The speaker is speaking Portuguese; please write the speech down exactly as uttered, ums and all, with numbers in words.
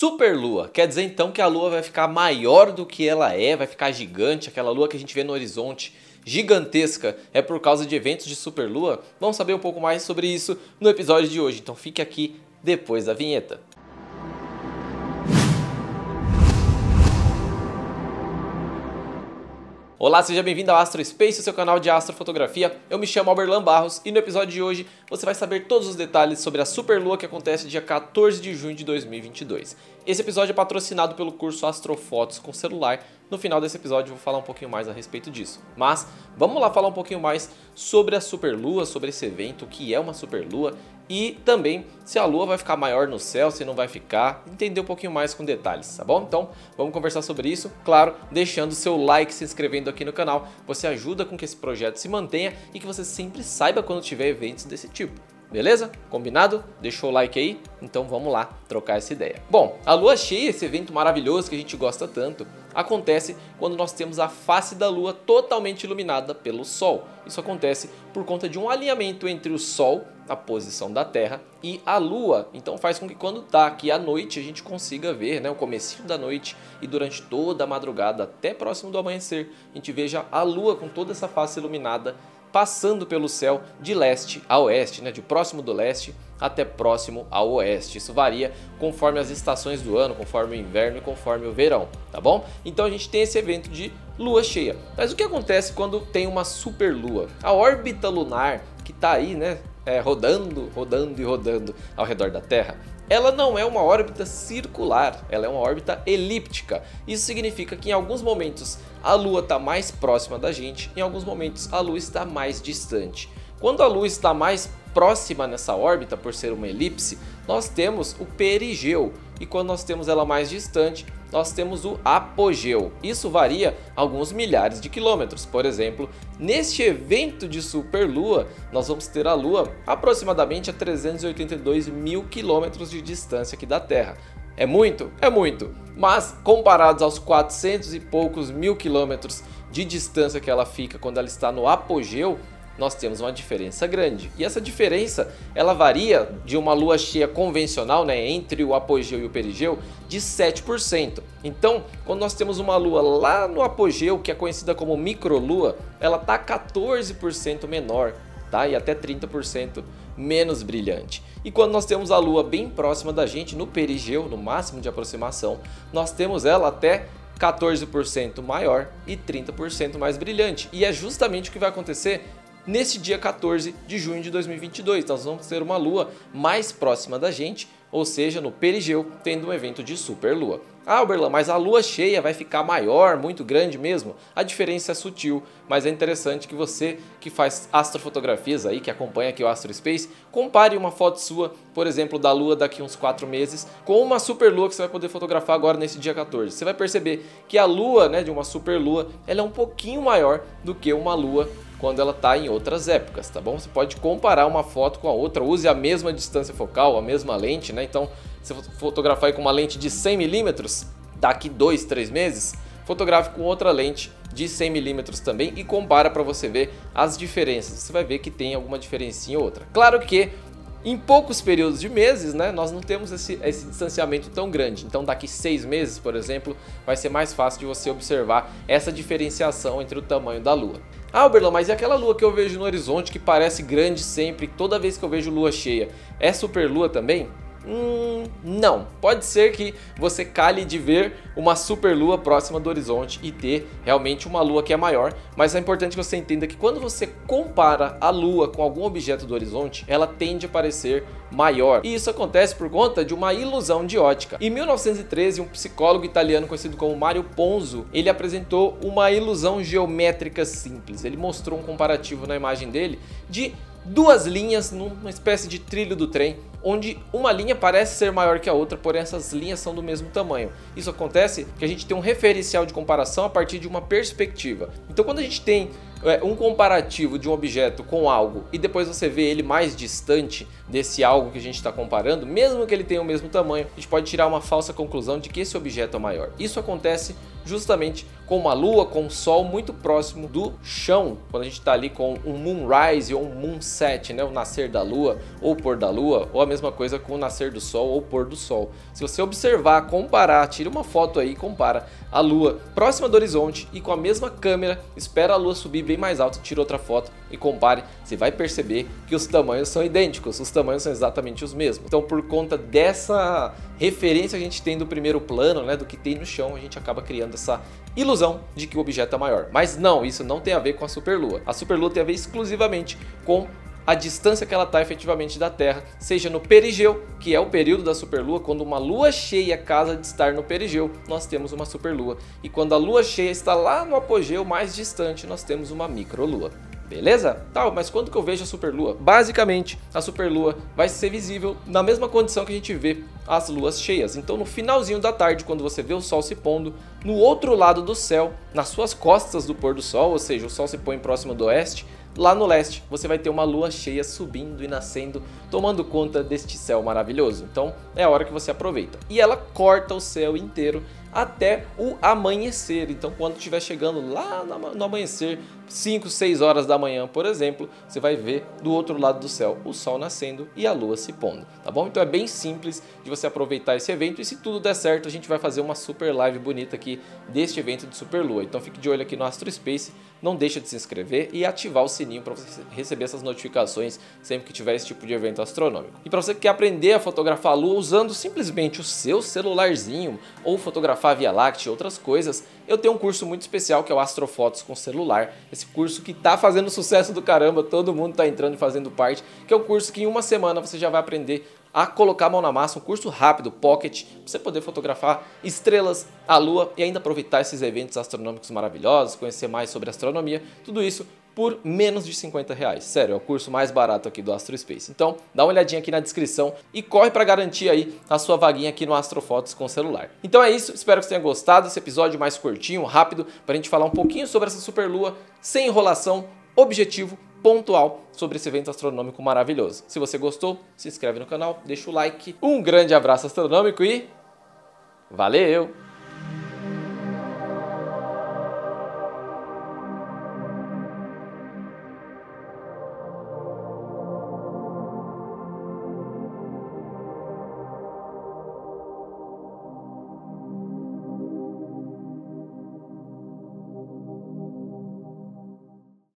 Superlua, quer dizer então que a Lua vai ficar maior do que ela é, vai ficar gigante, aquela Lua que a gente vê no horizonte gigantesca é por causa de eventos de superlua? Vamos saber um pouco mais sobre isso no episódio de hoje, então fique aqui depois da vinheta. Olá, seja bem-vindo ao Astro Space, o seu canal de astrofotografia. Eu me chamo Alberlan Barros e no episódio de hoje você vai saber todos os detalhes sobre a superlua que acontece dia quatorze de junho de dois mil e vinte e dois. Esse episódio é patrocinado pelo curso Astrofotos com celular. No final desse episódio eu vou falar um pouquinho mais a respeito disso. Mas vamos lá falar um pouquinho mais sobre a superlua, sobre esse evento, o que é uma superlua e também se a lua vai ficar maior no céu, se não vai ficar, entender um pouquinho mais com detalhes, tá bom? Então vamos conversar sobre isso, claro, deixando o seu like, se inscrevendo aqui no canal. Você ajuda com que esse projeto se mantenha e que você sempre saiba quando tiver eventos desse tipo. Beleza? Combinado? Deixou o like aí? Então vamos lá trocar essa ideia. Bom, a lua cheia, esse evento maravilhoso que a gente gosta tanto, acontece quando nós temos a face da lua totalmente iluminada pelo sol. Isso acontece por conta de um alinhamento entre o sol, a posição da Terra, e a lua. Então faz com que quando tá aqui à noite a gente consiga ver, né, o comecinho da noite e durante toda a madrugada até próximo do amanhecer, a gente veja a lua com toda essa face iluminada passando pelo céu de leste a oeste, né, de próximo do leste até próximo ao oeste. Isso varia conforme as estações do ano, conforme o inverno e conforme o verão, tá bom? Então a gente tem esse evento de lua cheia. Mas o que acontece quando tem uma superlua? A órbita lunar que está aí, né, é, rodando, rodando e rodando ao redor da Terra, ela não é uma órbita circular, ela é uma órbita elíptica. Isso significa que em alguns momentos a Lua está mais próxima da gente, em alguns momentos a Lua está mais distante. Quando a Lua está mais próxima nessa órbita, por ser uma elipse, nós temos o perigeu, e quando nós temos ela mais distante, nós temos o apogeu. Isso varia alguns milhares de quilômetros. Por exemplo, neste evento de superlua, nós vamos ter a Lua aproximadamente a trezentos e oitenta e dois mil quilômetros de distância aqui da Terra. É muito? É muito, mas comparados aos quatrocentos e poucos mil quilômetros de distância que ela fica quando ela está no apogeu, nós temos uma diferença grande. E essa diferença, ela varia de uma lua cheia convencional, né, entre o apogeu e o perigeu, de sete por cento. Então, quando nós temos uma lua lá no apogeu, que é conhecida como microlua, ela está quatorze por cento menor, tá? E até trinta por cento menos brilhante. E quando nós temos a lua bem próxima da gente, no perigeu, no máximo de aproximação, nós temos ela até quatorze por cento maior e trinta por cento mais brilhante. E é justamente o que vai acontecer nesse dia quatorze de junho de dois mil e vinte e dois, nós vamos ter uma lua mais próxima da gente, ou seja, no perigeu, tendo um evento de superlua. Ah, Alberlan, mas a lua cheia vai ficar maior, muito grande mesmo? A diferença é sutil, mas é interessante que você que faz astrofotografias aí, que acompanha aqui o Astro Space, compare uma foto sua, por exemplo, da lua daqui uns quatro meses, com uma superlua que você vai poder fotografar agora nesse dia quatorze. Você vai perceber que a lua, né, de uma superlua, ela é um pouquinho maior do que uma lua quando ela está em outras épocas, tá bom? Você pode comparar uma foto com a outra, use a mesma distância focal, a mesma lente, né? Então, se você fotografar aí com uma lente de cem milímetros, daqui dois, três meses, fotografe com outra lente de cem milímetros também e compara para você ver as diferenças. Você vai ver que tem alguma diferencinha ou outra. Claro que em poucos períodos de meses, né, nós não temos esse, esse distanciamento tão grande. Então daqui seis meses, por exemplo, vai ser mais fácil de você observar essa diferenciação entre o tamanho da Lua. Ah, Alberlan, mas e aquela lua que eu vejo no horizonte que parece grande sempre, toda vez que eu vejo lua cheia, é superlua também? Hum, não. Pode ser que você calhe de ver uma superlua próxima do horizonte e ter realmente uma lua que é maior, mas é importante que você entenda que quando você compara a lua com algum objeto do horizonte, ela tende a parecer maior. E isso acontece por conta de uma ilusão de ótica. Em mil novecentos e treze, um psicólogo italiano conhecido como Mario Ponzo, ele apresentou uma ilusão geométrica simples. Ele mostrou um comparativo na imagem dele de duas linhas numa espécie de trilho do trem, onde uma linha parece ser maior que a outra, porém essas linhas são do mesmo tamanho. Isso acontece porque a gente tem um referencial de comparação a partir de uma perspectiva. Então quando a gente tem é, um comparativo de um objeto com algo e depois você vê ele mais distante desse algo que a gente está comparando, mesmo que ele tenha o mesmo tamanho, a gente pode tirar uma falsa conclusão de que esse objeto é maior. Isso acontece justamente com uma lua, com um sol muito próximo do chão, quando a gente está ali com um moonrise ou um moonset, né, o nascer da lua ou o pôr da lua, ou a mesma coisa com o nascer do sol ou pôr do sol. Se você observar, comparar, tira uma foto aí, compara a lua próxima do horizonte e com a mesma câmera, espera a lua subir bem mais alto, tira outra foto e compare, você vai perceber que os tamanhos são idênticos, os tamanhos são exatamente os mesmos. Então, por conta dessa referência que a gente tem do primeiro plano, né, do que tem no chão, a gente acaba criando essa ilusão de que o objeto é maior. Mas não, isso não tem a ver com a superlua. A superlua tem a ver exclusivamente com a distância que ela está efetivamente da Terra, seja no perigeu, que é o período da superlua, quando uma lua cheia casa de estar no perigeu, nós temos uma superlua. E quando a lua cheia está lá no apogeu mais distante, nós temos uma microlua. Beleza? Tá, mas quando que eu vejo a superlua? Basicamente, a superlua vai ser visível na mesma condição que a gente vê as luas cheias. Então, no finalzinho da tarde, quando você vê o sol se pondo, no outro lado do céu, nas suas costas do pôr do sol, ou seja, o sol se põe próximo do oeste, lá no leste você vai ter uma lua cheia subindo e nascendo, tomando conta deste céu maravilhoso. Então é a hora que você aproveita. E ela corta o céu inteiro até o amanhecer. Então quando estiver chegando lá no amanhecer, cinco, seis horas da manhã, por exemplo, você vai ver do outro lado do céu o sol nascendo e a lua se pondo, tá bom? Então é bem simples de você aproveitar esse evento e se tudo der certo, a gente vai fazer uma super live bonita aqui deste evento de superlua. Então fique de olho aqui no Astro Space, não deixa de se inscrever e ativar o sininho para você receber essas notificações sempre que tiver esse tipo de evento astronômico. E para você que quer aprender a fotografar a lua usando simplesmente o seu celularzinho ou fotografar a Via Láctea e outras coisas, eu tenho um curso muito especial que é o Astrofotos com celular. Esse curso que tá fazendo sucesso do caramba, todo mundo tá entrando e fazendo parte, que é um curso que em uma semana você já vai aprender a colocar a mão na massa, um curso rápido, pocket, para você poder fotografar estrelas, a lua e ainda aproveitar esses eventos astronômicos maravilhosos, conhecer mais sobre astronomia, tudo isso por menos de cinquenta reais. Sério, é o curso mais barato aqui do Astro Space. Então, dá uma olhadinha aqui na descrição e corre para garantir aí a sua vaguinha aqui no Astrofotos com celular. Então é isso, espero que você tenha gostado desse episódio mais curtinho, rápido, para a gente falar um pouquinho sobre essa superlua, sem enrolação, objetivo, pontual sobre esse evento astronômico maravilhoso. Se você gostou, se inscreve no canal, deixa o like, um grande abraço astronômico e valeu!